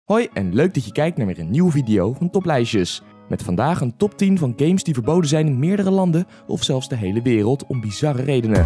Hoi en leuk dat je kijkt naar weer een nieuwe video van Toplijstjes. Met vandaag een top 10 van games die verboden zijn in meerdere landen of zelfs de hele wereld om bizarre redenen.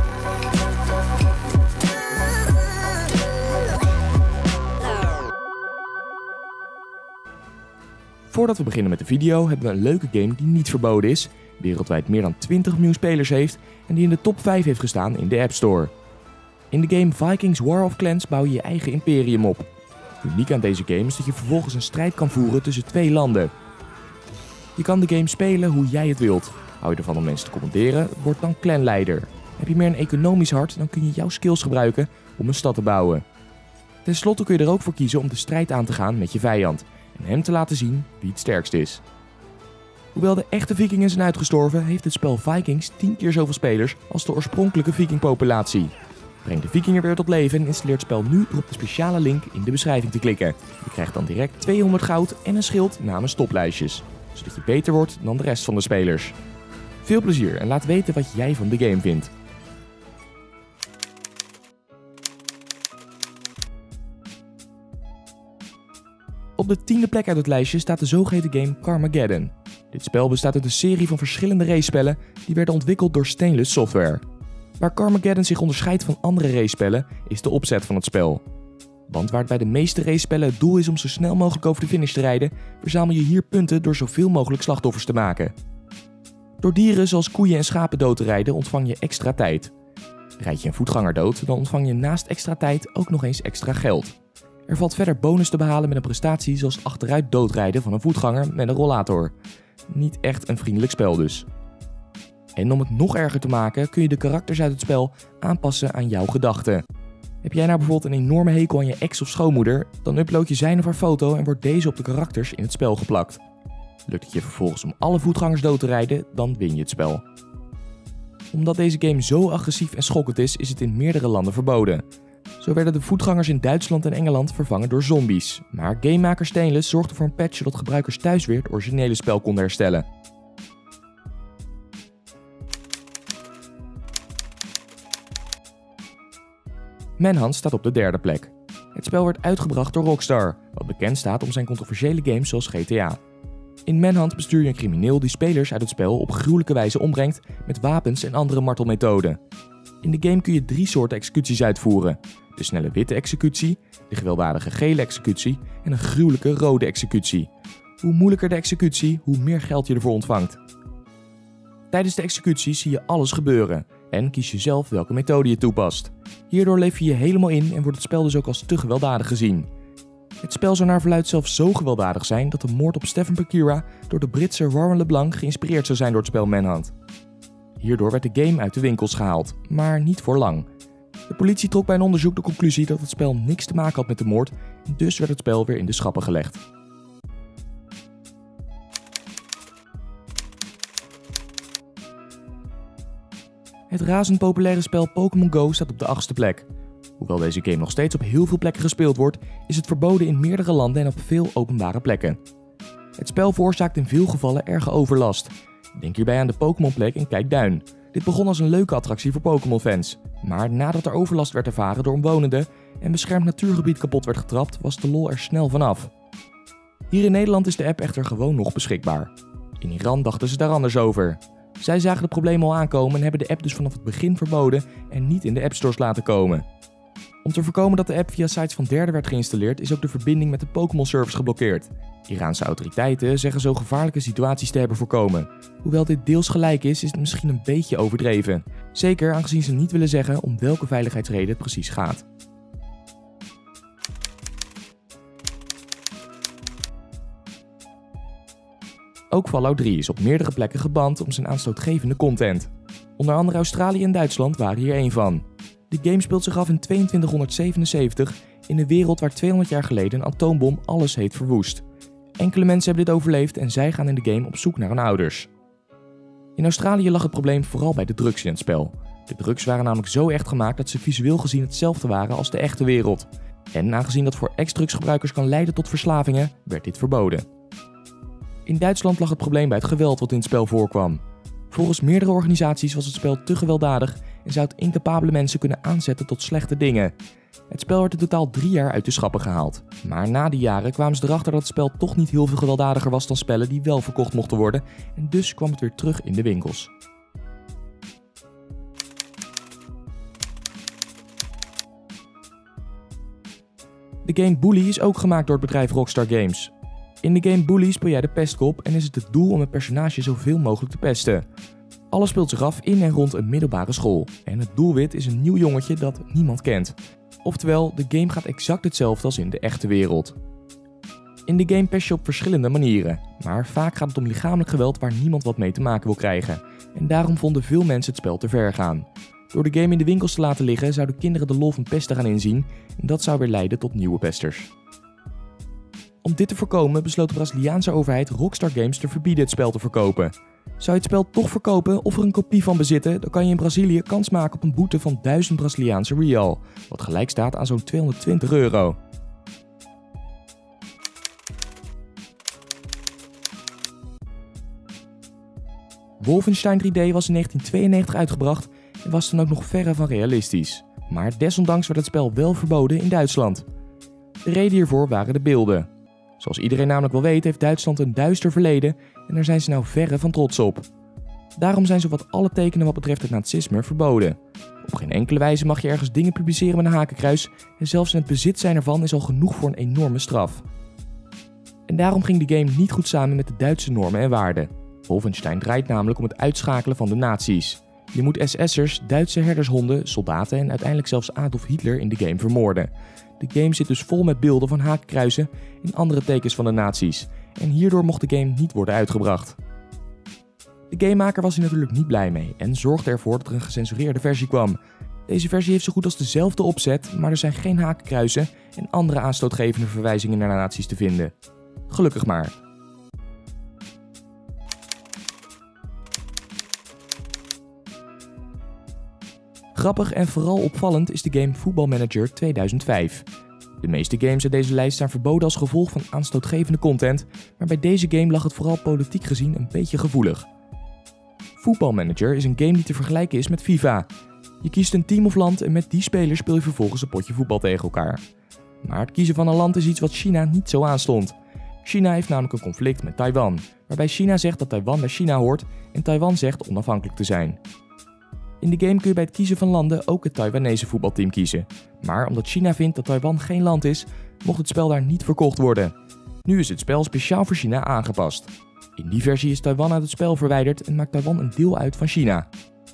Voordat we beginnen met de video hebben we een leuke game die niet verboden is, wereldwijd meer dan 20 miljoen spelers heeft en die in de top 5 heeft gestaan in de App Store. In de game Vikings War of Clans bouw je je eigen imperium op. Uniek aan deze game is dat je vervolgens een strijd kan voeren tussen twee landen. Je kan de game spelen hoe jij het wilt. Hou je ervan om mensen te commanderen, word dan clanleider. Heb je meer een economisch hart, dan kun je jouw skills gebruiken om een stad te bouwen. Ten slotte kun je er ook voor kiezen om de strijd aan te gaan met je vijand en hem te laten zien wie het sterkst is. Hoewel de echte vikingen zijn uitgestorven, heeft het spel Vikings 10 keer zoveel spelers als de oorspronkelijke vikingpopulatie. Breng de vikingen weer tot leven en installeer het spel nu door op de speciale link in de beschrijving te klikken. Je krijgt dan direct 200 goud en een schild namens Toplijstjes, zodat je beter wordt dan de rest van de spelers. Veel plezier en laat weten wat jij van de game vindt. Op de 10e plek uit het lijstje staat de zogeheten game Carmageddon. Dit spel bestaat uit een serie van verschillende racespellen die werden ontwikkeld door Stainless Software. Waar Carmageddon zich onderscheidt van andere racespellen is de opzet van het spel. Want waar het bij de meeste racespellen het doel is om zo snel mogelijk over de finish te rijden, verzamel je hier punten door zoveel mogelijk slachtoffers te maken. Door dieren zoals koeien en schapen dood te rijden ontvang je extra tijd. Rijd je een voetganger dood, dan ontvang je naast extra tijd ook nog eens extra geld. Er valt verder bonus te behalen met een prestatie zoals achteruit doodrijden van een voetganger met een rollator. Niet echt een vriendelijk spel dus. En om het nog erger te maken kun je de karakters uit het spel aanpassen aan jouw gedachten. Heb jij nou bijvoorbeeld een enorme hekel aan je ex of schoonmoeder, dan upload je zijn of haar foto en wordt deze op de karakters in het spel geplakt. Lukt het je vervolgens om alle voetgangers dood te rijden, dan win je het spel. Omdat deze game zo agressief en schokkend is het in meerdere landen verboden. Zo werden de voetgangers in Duitsland en Engeland vervangen door zombies, maar gamemaker Stainless zorgde voor een patch zodat gebruikers thuis weer het originele spel konden herstellen. Manhunt staat op de 3e plek. Het spel werd uitgebracht door Rockstar, wat bekend staat om zijn controversiële games zoals GTA. In Manhunt bestuur je een crimineel die spelers uit het spel op gruwelijke wijze ombrengt met wapens en andere martelmethoden. In de game kun je 3 soorten executies uitvoeren: de snelle witte executie, de gewelddadige gele executie en een gruwelijke rode executie. Hoe moeilijker de executie, hoe meer geld je ervoor ontvangt. Tijdens de executie zie je alles gebeuren en kies je zelf welke methode je toepast. Hierdoor leef je je helemaal in en wordt het spel dus ook als te gewelddadig gezien. Het spel zou naar verluidt zelfs zo gewelddadig zijn dat de moord op Stephen Pecura door de Britse Warren LeBlanc geïnspireerd zou zijn door het spel Manhunt. Hierdoor werd de game uit de winkels gehaald, maar niet voor lang. De politie trok bij een onderzoek de conclusie dat het spel niks te maken had met de moord en dus werd het spel weer in de schappen gelegd. Het razend populaire spel Pokémon Go staat op de 8e plek. Hoewel deze game nog steeds op heel veel plekken gespeeld wordt, is het verboden in meerdere landen en op veel openbare plekken. Het spel veroorzaakt in veel gevallen erge overlast. Denk hierbij aan de Pokémon-plek in Kijkduin. Dit begon als een leuke attractie voor Pokémon-fans, maar nadat er overlast werd ervaren door omwonenden en beschermd natuurgebied kapot werd getrapt, was de lol er snel vanaf. Hier in Nederland is de app echter gewoon nog beschikbaar. In Iran dachten ze daar anders over. Zij zagen de problemen al aankomen en hebben de app dus vanaf het begin verboden en niet in de appstores laten komen. Om te voorkomen dat de app via sites van derden werd geïnstalleerd, is ook de verbinding met de Pokémon service geblokkeerd. Iraanse autoriteiten zeggen zo gevaarlijke situaties te hebben voorkomen. Hoewel dit deels gelijk is het misschien een beetje overdreven. Zeker aangezien ze niet willen zeggen om welke veiligheidsreden het precies gaat. Ook Fallout 3 is op meerdere plekken geband om zijn aanstootgevende content. Onder andere Australië en Duitsland waren hier één van. De game speelt zich af in 2277 in een wereld waar 200 jaar geleden een atoombom alles heeft verwoest. Enkele mensen hebben dit overleefd en zij gaan in de game op zoek naar hun ouders. In Australië lag het probleem vooral bij de drugs in het spel. De drugs waren namelijk zo echt gemaakt dat ze visueel gezien hetzelfde waren als de echte wereld. En aangezien dat voor ex-drugsgebruikers kan leiden tot verslavingen, werd dit verboden. In Duitsland lag het probleem bij het geweld wat in het spel voorkwam. Volgens meerdere organisaties was het spel te gewelddadig en zou het incapabele mensen kunnen aanzetten tot slechte dingen. Het spel werd in totaal 3 jaar uit de schappen gehaald. Maar na die jaren kwamen ze erachter dat het spel toch niet heel veel gewelddadiger was dan spellen die wel verkocht mochten worden en dus kwam het weer terug in de winkels. De game Bully is ook gemaakt door het bedrijf Rockstar Games. In de game Bully speel jij de pestkop en is het doel om het personage zoveel mogelijk te pesten. Alles speelt zich af in en rond een middelbare school en het doelwit is een nieuw jongetje dat niemand kent. Oftewel, de game gaat exact hetzelfde als in de echte wereld. In de game pest je op verschillende manieren, maar vaak gaat het om lichamelijk geweld waar niemand wat mee te maken wil krijgen. En daarom vonden veel mensen het spel te ver gaan. Door de game in de winkels te laten liggen zouden kinderen de lol van pesten gaan inzien en dat zou weer leiden tot nieuwe pesters. Om dit te voorkomen besloot de Braziliaanse overheid Rockstar Games te verbieden het spel te verkopen. Zou je het spel toch verkopen of er een kopie van bezitten, dan kan je in Brazilië kans maken op een boete van 1000 Braziliaanse real, wat gelijk staat aan zo'n €220. Wolfenstein 3D was in 1992 uitgebracht en was dan ook nog verre van realistisch. Maar desondanks werd het spel wel verboden in Duitsland. De reden hiervoor waren de beelden. Zoals iedereen namelijk wel weet heeft Duitsland een duister verleden en daar zijn ze nou verre van trots op. Daarom zijn zowat alle tekenen wat betreft het nazisme verboden. Op geen enkele wijze mag je ergens dingen publiceren met een hakenkruis en zelfs in het bezit zijn ervan is al genoeg voor een enorme straf. En daarom ging de game niet goed samen met de Duitse normen en waarden. Wolfenstein draait namelijk om het uitschakelen van de nazi's. Je moet SS'ers, Duitse herdershonden, soldaten en uiteindelijk zelfs Adolf Hitler in de game vermoorden. De game zit dus vol met beelden van hakenkruisen en andere tekens van de nazi's. En hierdoor mocht de game niet worden uitgebracht. De gamemaker was hier natuurlijk niet blij mee en zorgde ervoor dat er een gecensureerde versie kwam. Deze versie heeft zo goed als dezelfde opzet, maar er zijn geen hakenkruisen en andere aanstootgevende verwijzingen naar nazi's te vinden. Gelukkig maar. Grappig en vooral opvallend is de game Football Manager 2005. De meeste games uit deze lijst zijn verboden als gevolg van aanstootgevende content, maar bij deze game lag het vooral politiek gezien een beetje gevoelig. Football Manager is een game die te vergelijken is met FIFA. Je kiest een team of land en met die spelers speel je vervolgens een potje voetbal tegen elkaar. Maar het kiezen van een land is iets wat China niet zo aanstond. China heeft namelijk een conflict met Taiwan, waarbij China zegt dat Taiwan bij China hoort en Taiwan zegt onafhankelijk te zijn. In de game kun je bij het kiezen van landen ook het Taiwanese voetbalteam kiezen. Maar omdat China vindt dat Taiwan geen land is, mocht het spel daar niet verkocht worden. Nu is het spel speciaal voor China aangepast. In die versie is Taiwan uit het spel verwijderd en maakt Taiwan een deel uit van China.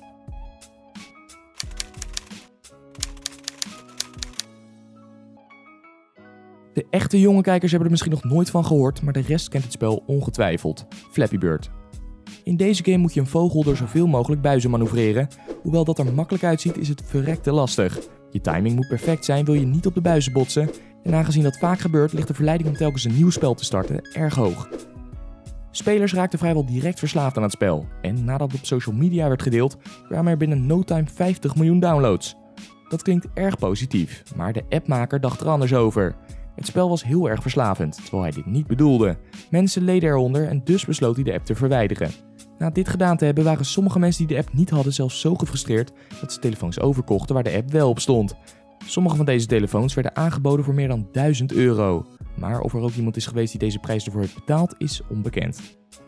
De echte jonge kijkers hebben er misschien nog nooit van gehoord, maar de rest kent het spel ongetwijfeld. Flappy Bird. In deze game moet je een vogel door zoveel mogelijk buizen manoeuvreren. Hoewel dat er makkelijk uitziet is het verrekte lastig. Je timing moet perfect zijn, wil je niet op de buizen botsen. En aangezien dat vaak gebeurt ligt de verleiding om telkens een nieuw spel te starten erg hoog. Spelers raakten vrijwel direct verslaafd aan het spel. En nadat het op social media werd gedeeld, kwamen er binnen no time 50 miljoen downloads. Dat klinkt erg positief, maar de appmaker dacht er anders over. Het spel was heel erg verslavend, terwijl hij dit niet bedoelde. Mensen leden eronder en dus besloot hij de app te verwijderen. Na dit gedaan te hebben waren sommige mensen die de app niet hadden zelfs zo gefrustreerd dat ze telefoons overkochten waar de app wel op stond. Sommige van deze telefoons werden aangeboden voor meer dan €1000. Maar of er ook iemand is geweest die deze prijs ervoor heeft betaald is onbekend.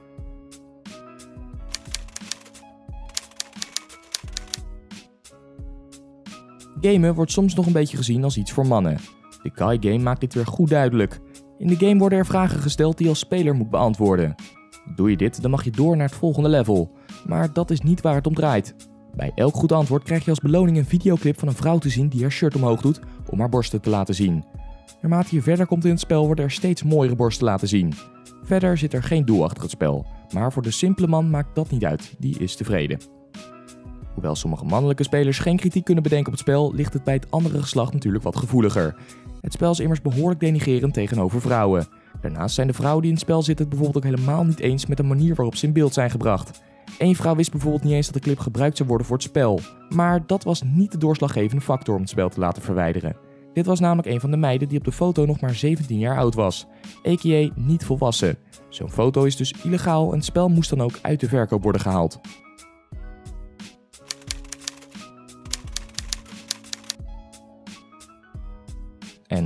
Gamen wordt soms nog een beetje gezien als iets voor mannen. De Guy Game maakt dit weer goed duidelijk. In de game worden er vragen gesteld die je als speler moet beantwoorden. Doe je dit, dan mag je door naar het volgende level. Maar dat is niet waar het om draait. Bij elk goed antwoord krijg je als beloning een videoclip van een vrouw te zien die haar shirt omhoog doet om haar borsten te laten zien. Naarmate je verder komt in het spel worden er steeds mooiere borsten laten zien. Verder zit er geen doel achter het spel, maar voor de simpele man maakt dat niet uit, die is tevreden. Hoewel sommige mannelijke spelers geen kritiek kunnen bedenken op het spel, ligt het bij het andere geslacht natuurlijk wat gevoeliger. Het spel is immers behoorlijk denigrerend tegenover vrouwen. Daarnaast zijn de vrouwen die in het spel zitten het bijvoorbeeld ook helemaal niet eens met de manier waarop ze in beeld zijn gebracht. Eén vrouw wist bijvoorbeeld niet eens dat de clip gebruikt zou worden voor het spel. Maar dat was niet de doorslaggevende factor om het spel te laten verwijderen. Dit was namelijk een van de meiden die op de foto nog maar 17 jaar oud was, a.k.a. niet volwassen. Zo'n foto is dus illegaal en het spel moest dan ook uit de verkoop worden gehaald.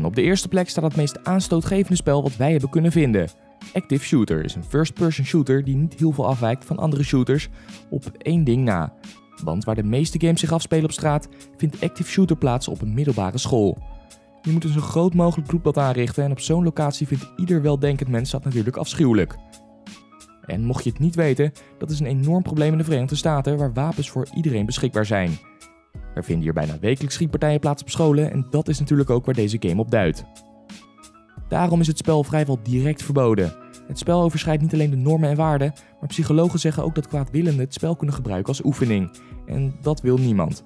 Op de eerste plek staat het meest aanstootgevende spel wat wij hebben kunnen vinden. Active Shooter is een first-person shooter die niet heel veel afwijkt van andere shooters op één ding na. Want waar de meeste games zich afspelen op straat, vindt Active Shooter plaats op een middelbare school. Je moet dus een groot mogelijk bloedbad aanrichten en op zo'n locatie vindt ieder weldenkend mens dat natuurlijk afschuwelijk. En mocht je het niet weten, dat is een enorm probleem in de Verenigde Staten waar wapens voor iedereen beschikbaar zijn. Er vinden hier bijna wekelijks schietpartijen plaats op scholen en dat is natuurlijk ook waar deze game op duidt. Daarom is het spel vrijwel direct verboden. Het spel overschrijdt niet alleen de normen en waarden, maar psychologen zeggen ook dat kwaadwillenden het spel kunnen gebruiken als oefening. En dat wil niemand.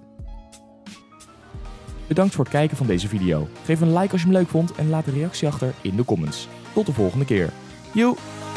Bedankt voor het kijken van deze video. Geef een like als je hem leuk vond en laat een reactie achter in de comments. Tot de volgende keer. Joe!